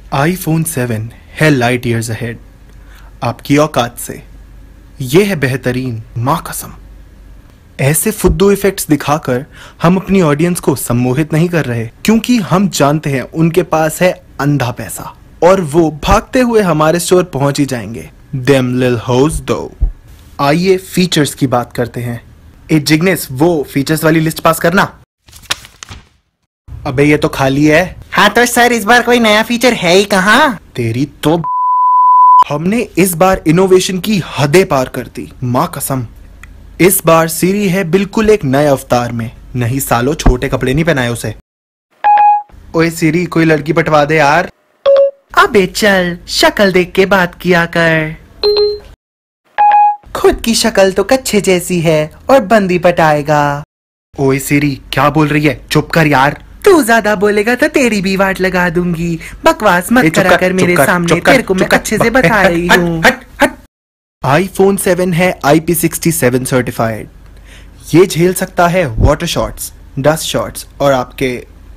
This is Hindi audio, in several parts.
iPhone 7 है लाइट ईयर्स अहेड आपकी औकात से। ये है बेहतरीन, माँ कसम। ऐसे फुद्दू इफेक्ट्स दिखाकर हम अपनी ऑडियंस को सम्मोहित नहीं कर रहे, क्योंकि हम जानते हैं उनके पास है अंधा पैसा और वो भागते हुए हमारे स्टोर पहुंच ही जाएंगे। Them little hoes though। आइए फीचर्स की बात करते हैं। ए जिग्नेस, वो फीचर्स वाली लिस्ट पास करना। अबे ये तो खाली है। हाँ तो सर, इस बार कोई नया फीचर है ही कहाँ। तेरी तो हमने इस बार इनोवेशन की हदें पार कर दी, माँ कसम। इस बार सीरी है बिल्कुल एक नए अवतार में। नहीं सालो, छोटे कपड़े नहीं पहनाए उसे। ओए सीरी, कोई लड़की पटवा दे यार। अबे चल, शक्ल देख के बात किया कर। खुद की शक्ल तो कच्चे जैसी है और बंदी पटाएगा। ओए सीरी, क्या बोल रही है? चुप कर यार। तू ज्यादा बोलेगा तो तेरी भी वाट लगा दूंगी। बकवास मत करा कर मेरे सामने, तेरे को मैं अच्छे से बता रही हूँ। iPhone 7 है IP67 सर्टिफाइड। ये झेल सकता है वाटर शॉट्स, डस्ट शॉट्स और आपके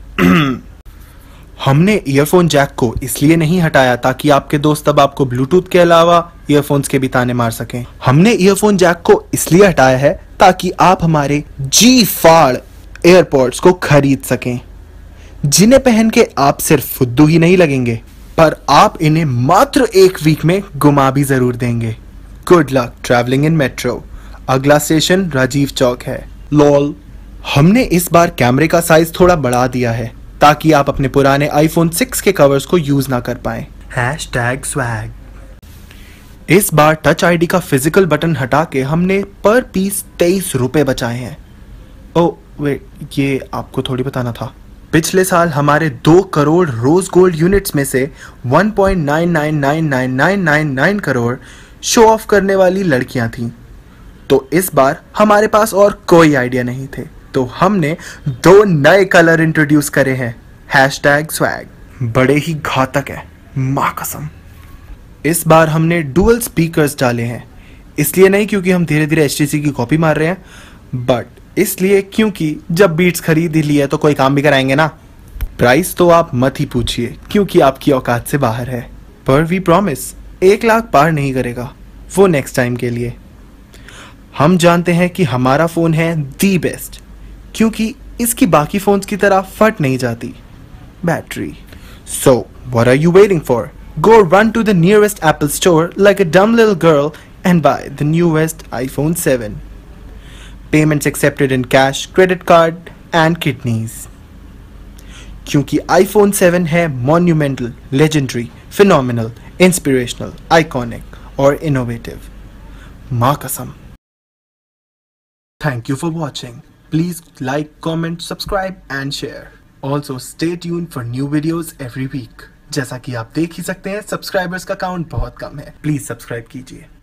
हमने ईयरफोन जैक को इसलिए नहीं हटाया ताकि आपके दोस्त अब आपको ब्लूटूथ के अलावा ईयरफोन्स के भी ताने मार सकें। हमने ईयरफोन जैक को इसलिए हटाया है ताकि आप हमारे जी फाड़ एयरपॉड्स को खरीद सकें, जिन्हें पहन के आप सिर्फ फुद्दू ही नहीं लगेंगे, पर आप इन्हें मात्र एक वीक में गुमा भी जरूर देंगे। Good luck travelling in metro. अगला स्टेशन राजीव चौक है। लॉल। हमने इस बार कैमरे का साइज थोड़ा बढ़ा दिया है ताकि आप अपने पुराने iPhone 6 के कवर्स को यूज ना कर पाएं। #swag। इस बार टच आईडी का फिजिकल बटन हटा के हमने पर पीस 23 रुपए बचाए हैं। ओ वेट, ये आपको थोड़ी बताना था। पिछले साल हमारे 2 करोड़ रोज गोल्ड यूनिट्स में से 1.999999 करोड़ शो ऑफ करने वाली लड़कियां थीं। तो इस बार हमारे पास और कोई आइडिया नहीं थे, तो हमने 2 नए कलर इंट्रोड्यूस करे हैं। #swag। बड़े ही घातक है, माँ कसम। इस बार हमने डुअल स्पीकर्स डाले हैं, इसलिए नहीं क्योंकि हम धीरे धीरे HTC की कॉपी मार रहे हैं, बट इसलिए क्योंकि जब बीट्स खरीद ही लिया तो कोई काम भी कराएंगे ना। प्राइस तो आप मत ही पूछिए क्योंकि आपकी औकात से बाहर है, पर वी प्रॉमिस 1 लाख पार नहीं करेगा, वो नेक्स्ट टाइम के लिए। हम जानते हैं कि हमारा फोन है दी बेस्ट क्योंकि इसकी बाकी फोन्स की तरह फट नहीं जाती battery. So what are you waiting for? Go run to the nearest Apple store like a dumb little girl and buy the newest iPhone 7। Payments accepted in cash, credit card and kidneys। क्योंकि iPhone 7 है monumental, legendary, phenomenal, inspirational, iconic और innovative, माँ कसम। Thank you for watching. Please like, comment, subscribe and share. Also stay tuned for new videos every week। जैसा कि आप देख ही सकते हैं, सब्सक्राइबर्स का काउंट बहुत कम है, प्लीज सब्सक्राइब कीजिए।